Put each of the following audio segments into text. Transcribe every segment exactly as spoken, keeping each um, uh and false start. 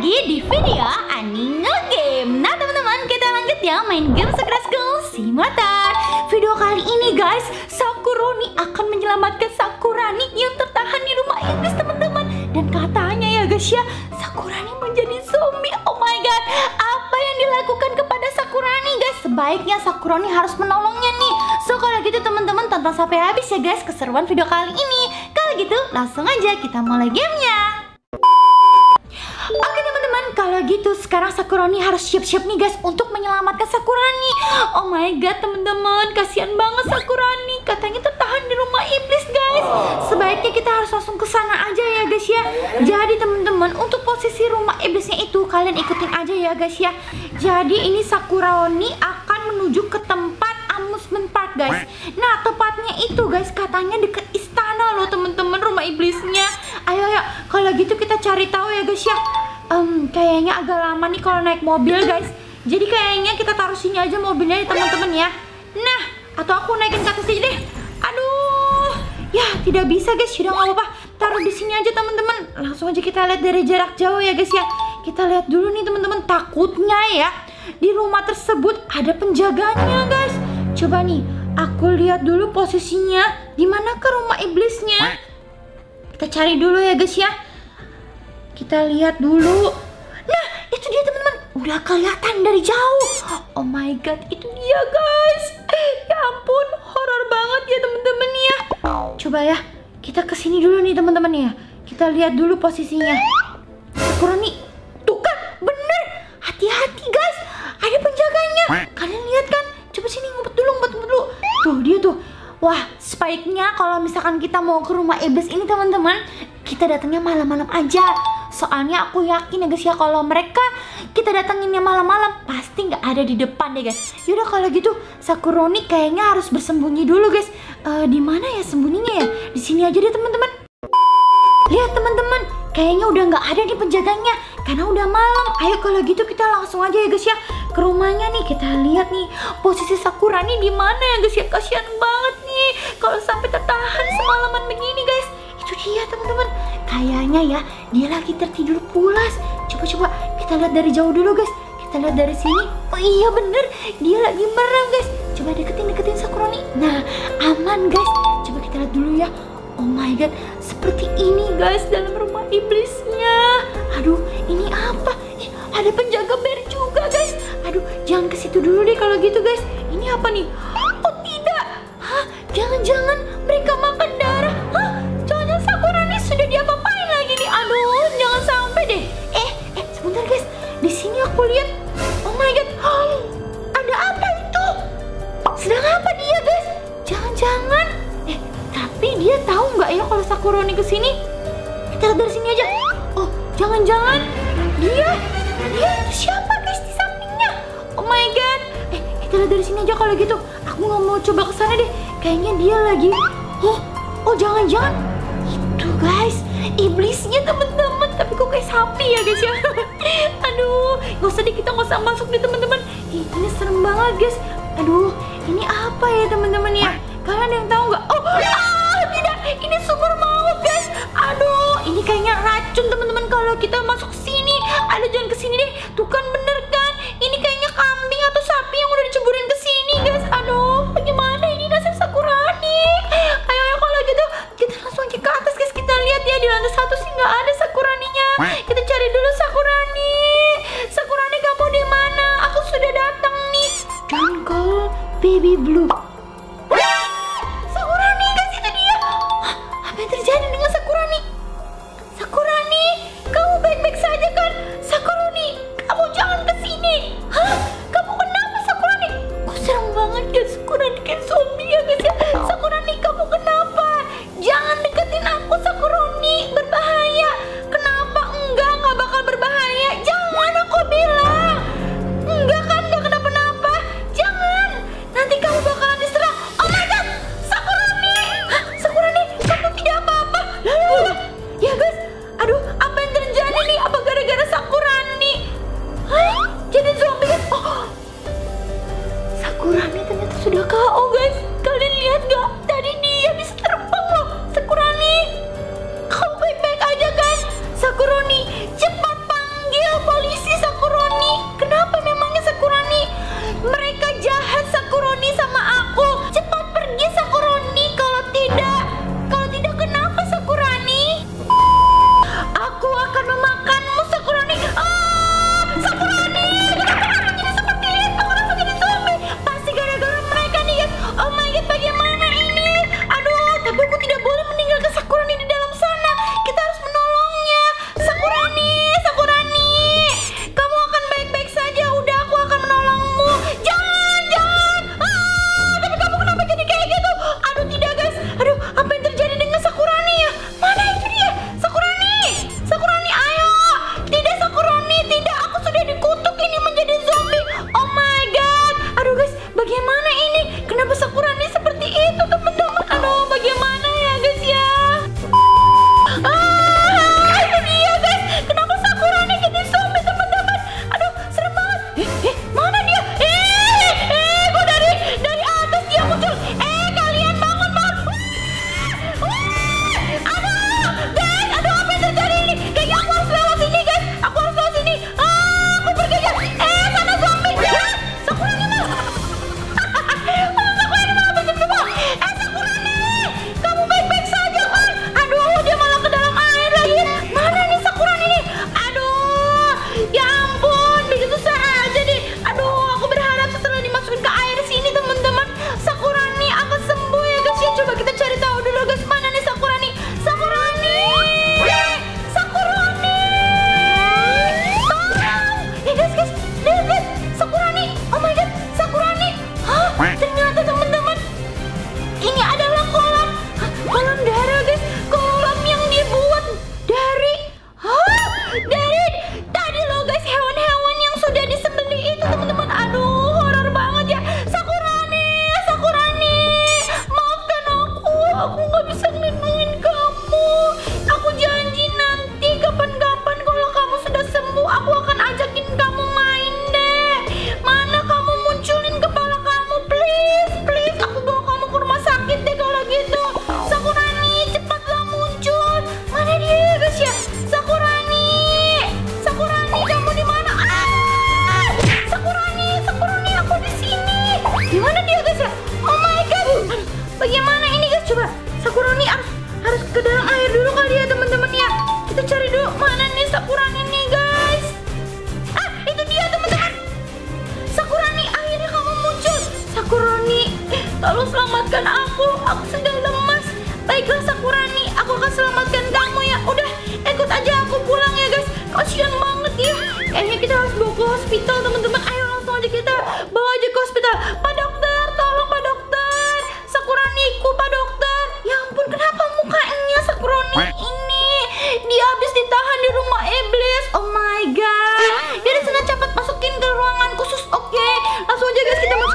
lagi di video Aninge Game. Nah teman-teman, kita lanjut ya main game Sakura School Simulator. Video kali ini guys, Sakuroni akan menyelamatkan Sakurani yang tertahan di rumah iblis teman-teman. Dan katanya ya guys ya, Sakurani menjadi zombie. Oh my god, apa yang dilakukan kepada Sakurani guys? Sebaiknya Sakurani harus menolongnya nih. So kalau gitu teman-teman tonton sampai habis ya guys keseruan video kali ini. Kalau gitu langsung aja kita mulai gamenya. Oke teman-teman, kalau gitu sekarang Sakurani harus siap-siap nih guys untuk menyelamatkan Sakurani. Oh my god teman-teman, kasihan banget Sakurani, katanya tertahan di rumah iblis guys. Sebaiknya kita harus langsung ke sana aja ya guys ya. Jadi teman-teman, untuk posisi rumah iblisnya itu kalian ikutin aja ya guys ya. Jadi ini Sakurani akan menuju ke tempat amusement park guys. Nah tepatnya itu guys katanya deket istana loh teman-teman, rumah iblisnya. Ayo ayo, kalau gitu kita cari tahu ya guys ya. Um, kayaknya agak lama nih kalau naik mobil guys. Jadi kayaknya kita taruh sini aja mobilnya ya teman-teman ya. Nah, atau aku naikin ke atas aja deh. Aduh, ya tidak bisa guys. Sudah nggak apa-apa, taruh di sini aja teman-teman. Langsung aja kita lihat dari jarak jauh ya guys ya. Kita lihat dulu nih teman-teman. Takutnya ya di rumah tersebut ada penjaganya guys. Coba nih, aku lihat dulu posisinya. Di mana ke rumah iblisnya? Kita cari dulu ya guys ya. Kita lihat dulu. Nah, itu dia teman-teman. Udah kelihatan dari jauh. Oh my god, itu dia guys. Ya ampun, horor banget ya teman-teman ya. Coba ya, kita kesini dulu nih teman-teman ya. Kita lihat dulu posisinya. Sakurani, tuh kan, bener. Hati-hati guys, ada penjaganya. Kalian lihat kan? Coba sini ngumpet dulu, ngumpet dulu. Tuh dia tuh. Wah, sebaiknya kalau misalkan kita mau ke rumah iblis ini teman-teman, kita datangnya malam-malam aja. Soalnya aku yakin ya guys ya, kalau mereka kita datanginnya malam-malam pasti nggak ada di depan deh guys. Yaudah kalau gitu Sakuroni kayaknya harus bersembunyi dulu guys. Uh, di mana ya sembunyinya ya? Di sini aja deh teman-teman. Lihat teman-teman, kayaknya udah nggak ada nih penjaganya karena udah malam. Ayo kalau gitu kita langsung aja ya guys ya ke rumahnya nih. Kita lihat nih posisi Sakurani di mana ya guys ya. Kasihan banget nih kalau sampai tertahan semalaman begini guys. Itu dia teman-teman. Kayaknya ya dia lagi tertidur pulas. Coba-coba kita lihat dari jauh dulu guys. Kita lihat dari sini. Oh iya bener, dia lagi merem guys. Coba deketin-deketin Sakurani. Nah aman guys. Coba kita lihat dulu ya. Oh my god, seperti ini guys dalam rumah iblisnya. Aduh, ini apa? Ih, ada penjaga bear juga guys. Aduh, jangan ke situ dulu deh kalau gitu guys. Ini apa nih? Oh tidak. Hah? Jangan-jangan mereka makan darah. Hah? Jangan-jangan Sakurani sudah diapa-apain lagi nih. Aduh, jangan sampai deh. Eh, eh sebentar guys. Di sini aku lihat. Oh my god. Oh, ada apa itu? Sedang apa dia guys? Jangan-jangan tapi dia tahu nggak ya kalau Sakuroni kesini? Kita lihat dari sini aja. Oh, jangan-jangan dia, dia itu siapa guys di sampingnya? Oh my god. Eh, kita lihat dari sini aja kalau gitu. Aku nggak mau coba ke sana deh. Kayaknya dia lagi. Oh, oh jangan-jangan itu guys iblisnya teman-teman. Tapi kok kayak sapi ya guys ya. Aduh, nggak usah deh, kita nggak usah masuk deh teman-teman. Ini serem banget guys. Aduh, ini apa ya teman-teman ya? Kalian ada yang tahu nggak? Oh, ah, tidak, ini sumur maut guys. Aduh, ini kayaknya racun teman-teman kalau kita masuk sini. Aduh, jangan kesini deh. Tuh kan bener kan? Ini kayaknya kambing atau sapi yang udah diceburin ke sini guys. Aduh, bagaimana ini nasib Sakurani? Ayo, ayo kalau gitu kita langsung aja ke atas guys. Kita lihat ya di lantai satu sih nggak ada Sakuraninya. Kita cari dulu Sakurani. Sakurani kamu di mana? Aku sudah datang nih. Don't call baby blue. Apa yang terjadi dengan Sakurani? Sakurani, kamu baik-baik saja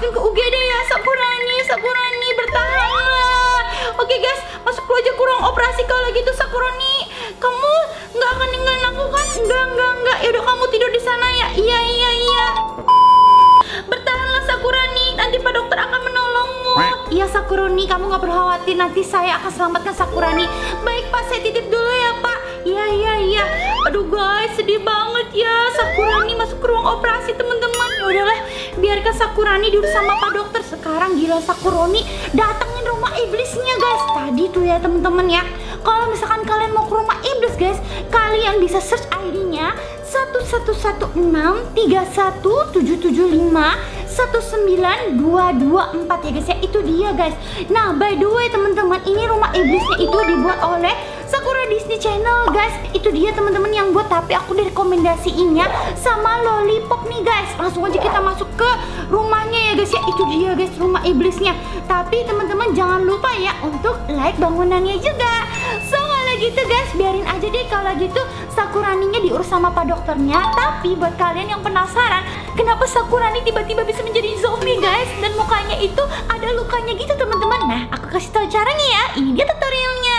masukin ke U G D ya. Sakurani, Sakurani bertahanlah. Oke guys, masuk dulu aja ke ruang operasi. Kalau gitu Sakurani, kamu nggak akan ninggalin aku kan? Enggak, enggak, enggak. Yaudah kamu tidur di sana ya. Iya, iya, iya. Bertahanlah Sakurani, nanti Pak Dokter akan menolongmu. Iya Sakurani, kamu nggak perlu khawatir, nanti saya akan selamatkan Sakurani. Baik Pak, saya titip dulu ya Pak. Iya, iya, iya. Aduh guys, sedih banget ya. Sakurani masuk ke ruang operasi teman-teman. Ya udahlah, biarkan Sakurani diurus sama Pak Dokter. Sekarang gila Sakurani datangin rumah iblisnya guys. Tadi tuh ya teman-teman ya. Kalau misalkan kalian mau ke rumah iblis guys, kalian bisa search I D-nya satu satu satu enam tiga satu tujuh tujuh lima satu sembilan dua dua empat ya guys ya. Itu dia guys. Nah by the way teman-teman, ini rumah iblisnya itu dibuat oleh Sakura Disney Channel guys. Itu dia teman-teman yang buat, tapi aku direkomendasiinnya sama Lollipop nih guys. Langsung aja kita masuk ke rumahnya ya guys ya. Itu dia guys rumah iblisnya. Tapi teman-teman jangan lupa ya untuk like bangunannya juga. So kalau gitu guys, biarin aja deh kalau gitu Sakuraninya diurus sama Pak Dokternya. Tapi buat kalian yang penasaran kenapa Sakurani tiba-tiba bisa menjadi zombie guys, dan mukanya itu ada lukanya gitu teman-teman. Nah aku kasih tahu caranya ya. Ini dia tutorialnya.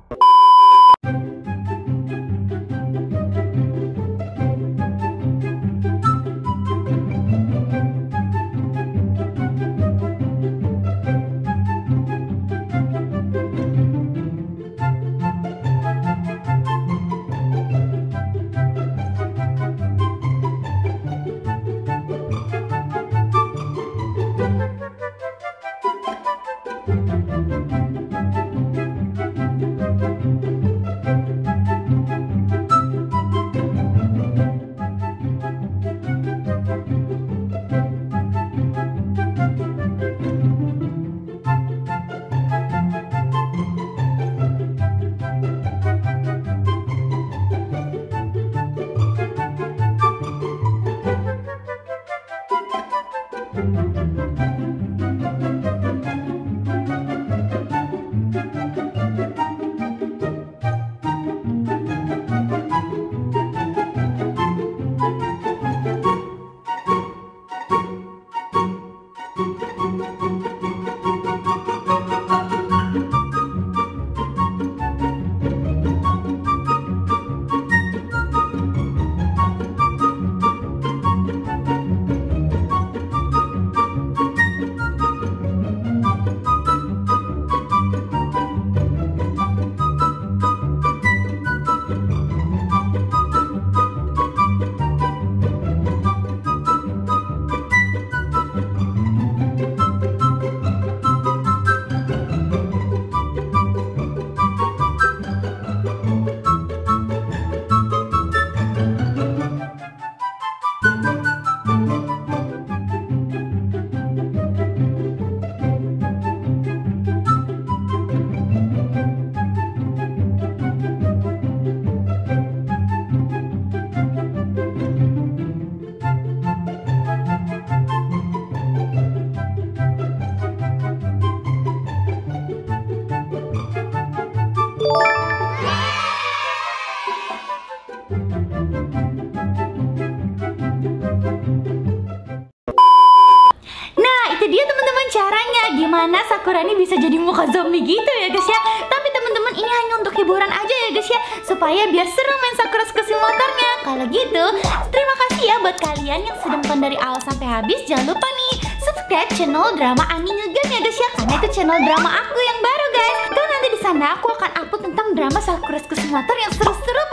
Caranya gimana Sakurani bisa jadi muka zombie gitu ya guys ya. Tapi teman-teman ini hanya untuk hiburan aja ya guys ya, supaya biar seru main Sakura Skull motornya. Kalau gitu terima kasih ya buat kalian yang sudah nonton dari awal sampai habis. Jangan lupa nih subscribe channel Drama Ani Ngegame ya guys ya, karena itu channel drama aku yang baru guys. Karena nanti di sana aku akan upload tentang drama Sakura Skull motor yang seru-seru